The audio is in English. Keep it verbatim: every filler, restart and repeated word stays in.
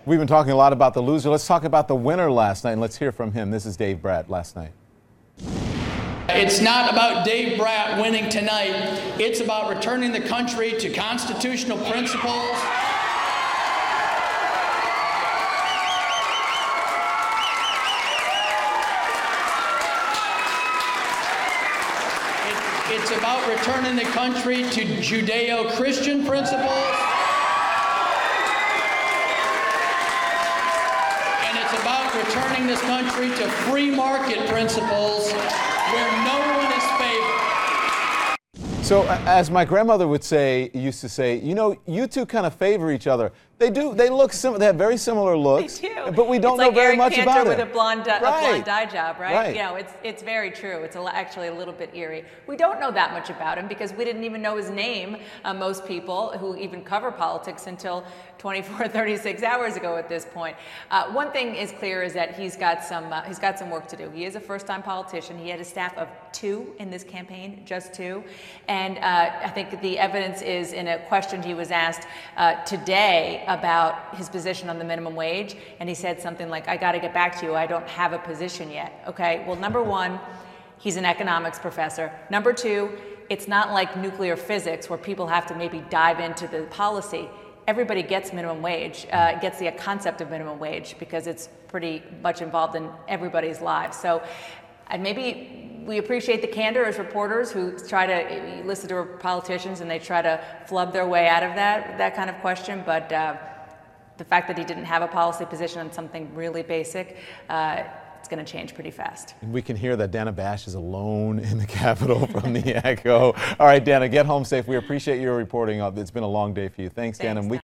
We've been talking a lot about the loser. Let's talk about the winner last night, and let's hear from him. This is Dave Brat last night. It's not about Dave Brat winning tonight. It's about returning the country to constitutional principles. It, it's about returning the country to Judeo-Christian principles. And it's about returning this country to free market principles where no one is favored. So, as my grandmother would say, used to say, you know, you two kind of favor each other. They do. They look similar. They have very similar looks. They do. But we don't it's know like very Eric much Cantor about with it. a blonde, right. a blonde dye job, right? Right. You know, it's it's very true. It's a, actually a little bit eerie. We don't know that much about him because we didn't even know his name. Uh, most people who even cover politics until twenty-four, thirty-six hours ago at this point. Uh, one thing is clear is that he's got some uh, he's got some work to do. He is a first-time politician. He had a staff of two in this campaign, just two, and uh, I think the evidence is in a question he was asked uh, today about his position on the minimum wage, and he said something like, I got to get back to you, I don't have a position yet. Okay, well, number one, he's an economics professor. Number two, it's not like nuclear physics where people have to maybe dive into the policy. Everybody gets minimum wage, uh, gets the concept of minimum wage because it's pretty much involved in everybody's lives. So and maybe we appreciate the candor as reporters who try to listen to politicians and they try to flub their way out of that, that kind of question, but uh, the fact that he didn't have a policy position on something really basic, uh, it's going to change pretty fast. And we can hear that Dana Bash is alone in the Capitol from the Echo. All right, Dana, get home safe. We appreciate your reporting. It's been a long day for you. Thanks, Thanks, Dana. We